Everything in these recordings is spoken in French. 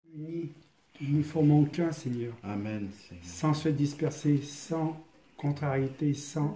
Unis, nous formons qu'un, Seigneur. Amen, Seigneur. Sans se disperser, sans contrariété, sans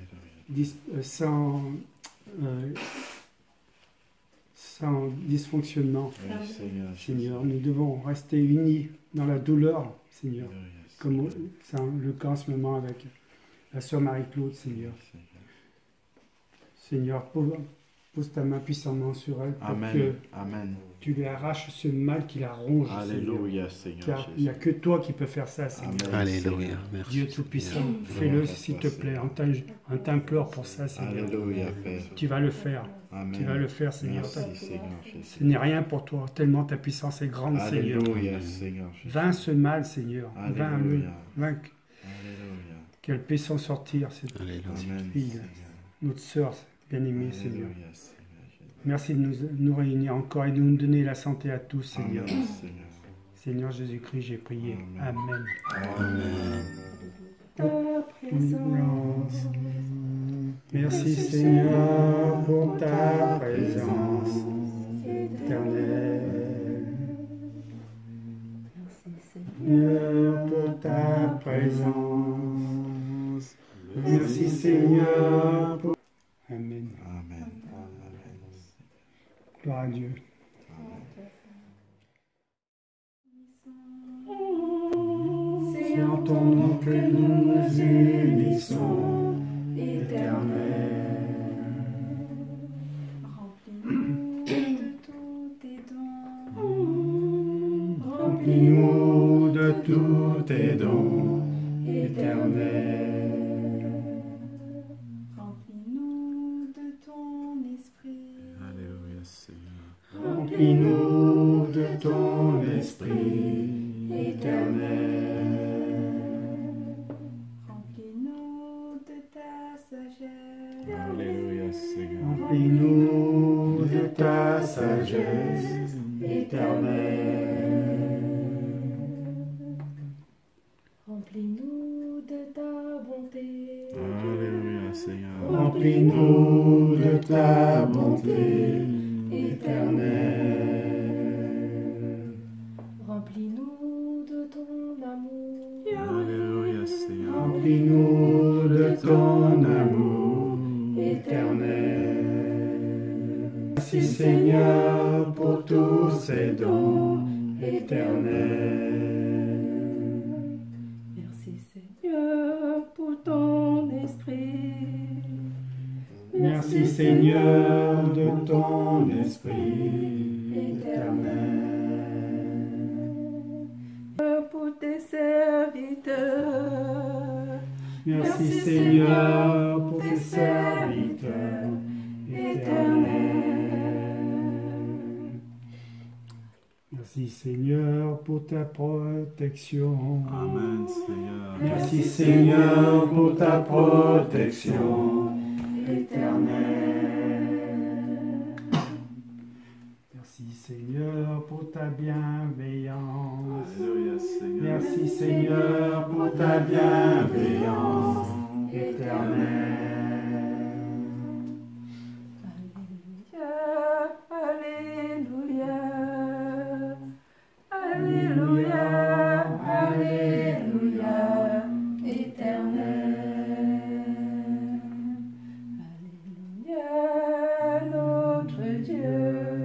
dysfonctionnement. Oui, Seigneur. Seigneur, nous devons rester unis dans la douleur, Seigneur, Alléluia, comme c'est le cas en ce moment avec la sœur Marie-Claude, Seigneur. Seigneur, pose ta main puissamment sur elle pour Amen. que Amen. tu lui arraches ce mal qui la ronge, Alléluia, Seigneur. Car il n'y a que toi qui peux faire ça, Seigneur. Amen. Alléluia. Merci. Dieu Tout-Puissant, Seigneur. fais-le Gloire à s'il toi, te plaît. Seigneur. On t'implore pour ça, Seigneur. Alléluia, Père. Tu vas le faire. Amen. Tu vas le faire, Seigneur. Merci, Seigneur Jésus. Ce n'est rien pour toi, tellement ta puissance est grande, Seigneur. Alléluia, Seigneur Jésus. Vainc ce mal, Seigneur. Vainc-le. Alléluia. Vainc Alléluia. qu'elle puisse s'en sortir, cette Alléluia. Amen, fille, Seigneur. notre sœur bien-aimée, Seigneur. Alléluia, Seigneur Jésus. Merci de nous réunir encore et de nous donner la santé à tous, Seigneur. Amen, Seigneur. Seigneur Jésus-Christ, j'ai prié. Amen. Amen. Ta présence. Merci, Seigneur, pour ta présence éternelle. Seigneur, pour ta présence. Merci, Seigneur, pour... Amen. Amen. Amen. Gloire à Dieu. C'est en ton nom que nous nous unissons, éternel. Remplis-nous de tous tes dons. Remplis-nous de tous tes dons, éternel. Remplis-nous de ton esprit. Alléluia, Seigneur. Remplis-nous de ton esprit, éternel. Remplis-nous de ta sagesse. Alléluia, Seigneur. Remplis-nous de ta sagesse, éternelle. Remplis-nous de ta bonté. Alléluia, Seigneur. Remplis-nous de ta bonté, éternelle. Remplis-nous de ton amour. Alléluia, Seigneur. Remplis-nous de ton amour, éternel. Merci, Seigneur, pour tous ces dons, éternels. Merci Seigneur pour ton esprit. Merci, Seigneur, de ton esprit éternel. Pour tes serviteurs. Merci, Seigneur, pour tes serviteurs éternels. Merci, Seigneur, pour ta protection. Amen, Seigneur. Merci, Seigneur, pour ta protection éternelle. Merci, Seigneur, pour ta bienveillance. Alléluia, Seigneur. Merci, Seigneur, pour ta bienveillance éternelle. Alléluia, Alléluia, Alléluia, Alléluia, éternel. Alléluia, notre Dieu.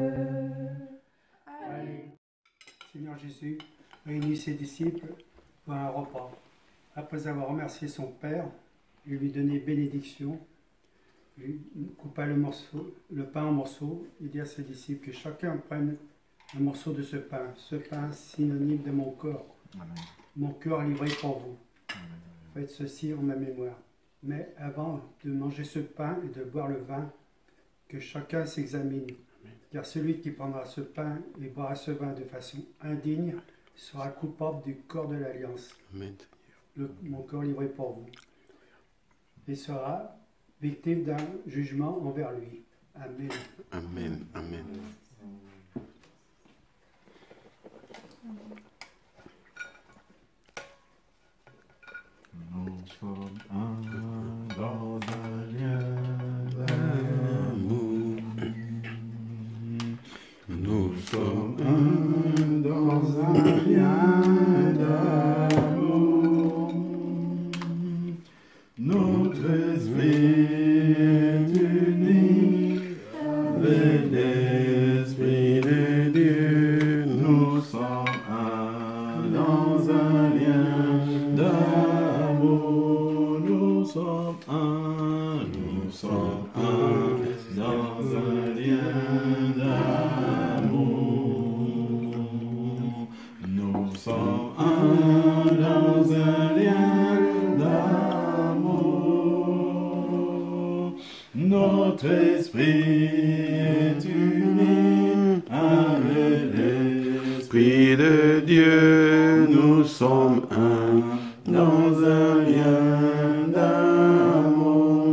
Seigneur Jésus réunit ses disciples pour un repas. Après avoir remercié son Père, il lui donnait bénédiction, lui coupa le pain en morceaux et dit à ses disciples que chacun prenne un morceau de ce pain synonyme de mon corps, mon cœur livré pour vous. Faites ceci en ma mémoire. Mais avant de manger ce pain et de boire le vin, que chacun s'examine. Car celui qui prendra ce pain et boira ce vin de façon indigne sera coupable du corps de l'Alliance, mon corps livré pour vous, et sera victime d'un jugement envers lui. Amen. Amen. Amen. Nous sommes un dans un lien Nous sommes un dans un avec l'Esprit de Dieu, nous sommes un dans un lien d'amour. Nous sommes un dans un lien d'amour. Nous sommes un dans un lien d'amour. Notre esprit est uni avec l'Esprit de Dieu. Nous sommes un dans un lien d'amour.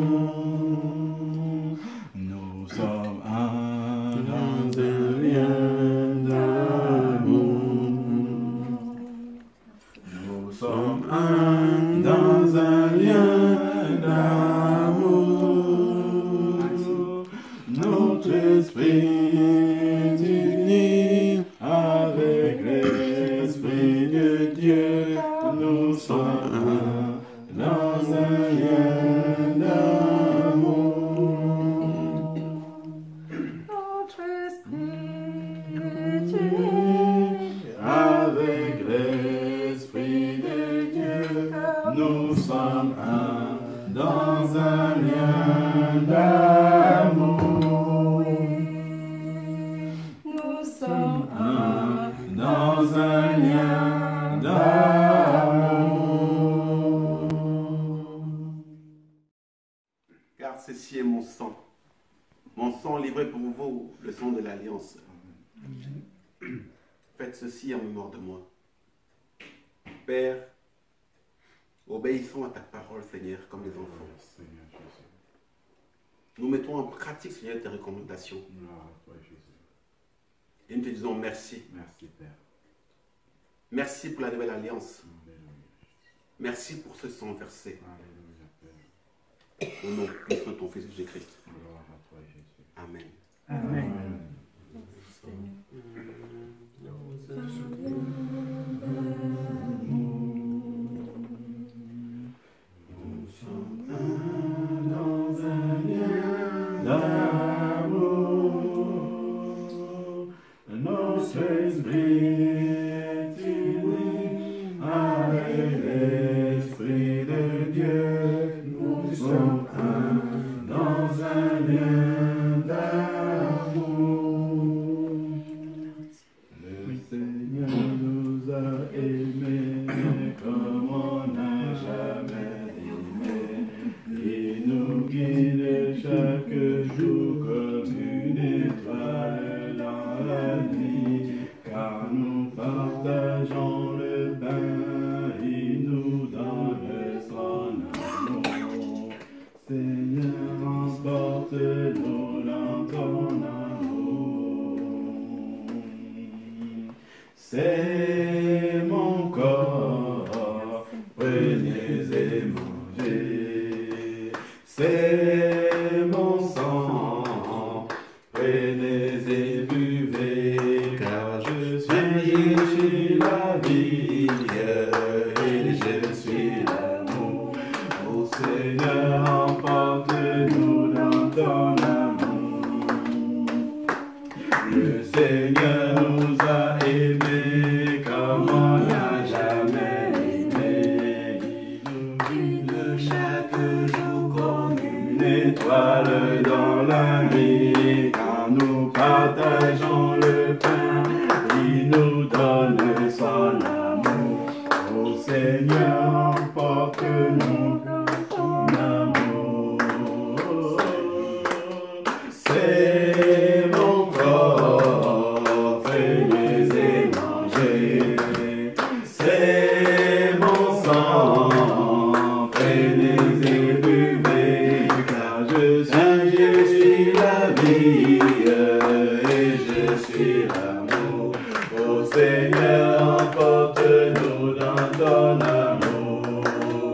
Nous sommes un dans un lien d'amour. Nous sommes un dans un lien d'amour. Notre esprit est uni avec l'Esprit de Dieu. Nous sommes un dans un lien d'amour. Notre esprit est uni Avec l'Esprit de Dieu, nous sommes un dans un lien d'amour. Nous sommes Un dans un lien d'amour. Car ceci est mon sang livré pour vous, le sang de l'Alliance. Faites ceci en mémoire de moi. Père, obéissons à ta parole, Seigneur, comme les enfants. Seigneur Jésus. Nous mettons en pratique, Seigneur, tes recommandations. Toi, Jésus. Et nous te disons merci. Merci, Père. Merci pour la nouvelle alliance. Alléluia. Merci pour ce sang versé. Alléluia, Père. Au nom puissant de ton Fils Jésus-Christ. Gloire à toi, Jésus. Amen. Amen. Nous sommes un dans un lien d'amour. Notre esprit est uni avec l'Esprit de Dieu. Nous sommes un dans un lien d'amour. Le Seigneur nous a aimés comme on n'a jamais aimé. Il nous guide chaque jour comme une étoile dans la nuit. Car nous partageons le pain, il nous donne son amour. Seigneur, emporte-nous dans ton amour. C'est mon corps, prenez et mangez. C'est mon sang, prenez et buvez. Car je suis la vie et je suis l'amour. Ô Seigneur, emporte-nous dans ton amour. Le Seigneur nous a aimés comme on n'a jamais aimé. Il nous guide chaque jour comme une étoile dans la nuit. Quand nous partageons le pain, il nous donne son amour. Ô Seigneur, emporte-nous dans ton amour. C'est mon corps, venez et mangez. C'est mon sang, prenez et buvez. Car je suis la vie et je suis l'amour. Ô Seigneur, emporte-nous dans ton amour.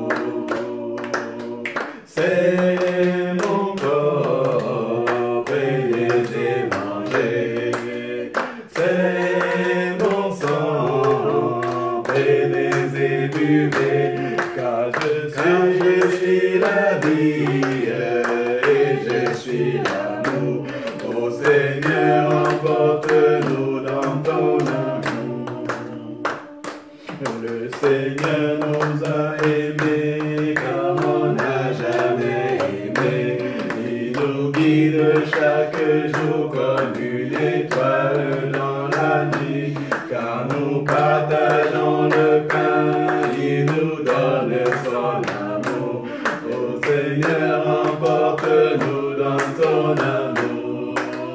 C'est mon corps, prenez et mangez. C'est mon sang, prenez et buvez. Car je suis la vie et je suis l'amour. Ô Seigneur, chaque jour comme une étoile dans la nuit, car nous partageons le pain, il nous donne son amour. Ô Seigneur, emporte-nous dans ton amour.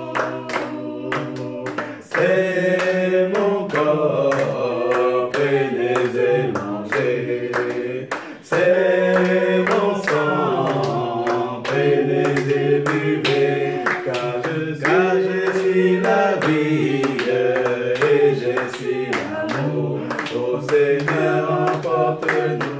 C'est mon corps, prenez et mangez. C'est mon sang, prenez et buvez, car je suis la vie et je suis l'amour. Ô Seigneur, emporte-nous.